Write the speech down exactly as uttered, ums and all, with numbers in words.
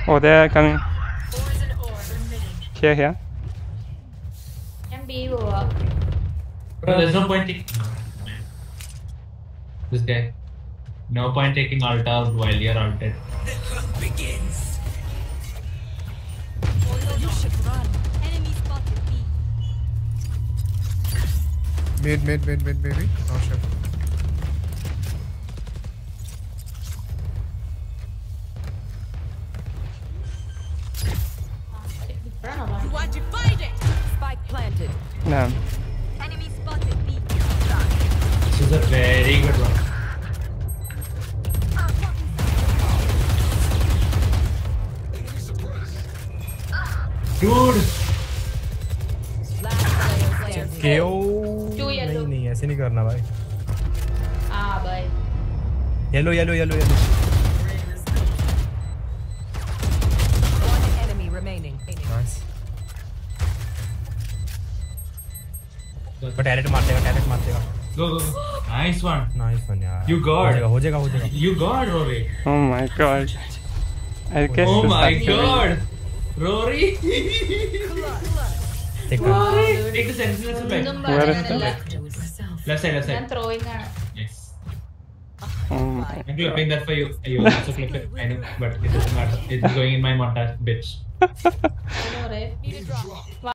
Oh, they're coming. Here, here. Em B bro. Bro, there's no point taking this guy. No point taking ult out while you're ulted. The hunt begins. You should run. Enemy spotted B. Mid, mid, mid, mid, maybe. Not sure. You are divided. Spike planted. Damn. Enemy spotted B. This is a very good one. Dude! Last player standing. K O. Two yellow. नहीं नहीं ऐसे नहीं करना भाई. Ah, bye. Yellow, yellow, yellow, yellow. One enemy remaining. Nice. But turret मार देगा, turret मार देगा. Go, go, go. Nice one. Nice one यार. You got. हो जाएगा, हो जाएगा, हो जाएगा. You got, Rory. Oh my god. I guess Oh this my has to god. Rory. Take that. Rory. Take the sentinel to ഒന്നും back. Where is പറയാനില്ല. Left side, left ഞാൻ side. throwing ആണ്. Yes. be. Oh my. I'm clipping that for you. You will also clip it. I know, but it doesn't matter. It's going in my montage, bitch. എന്താ പറയാ?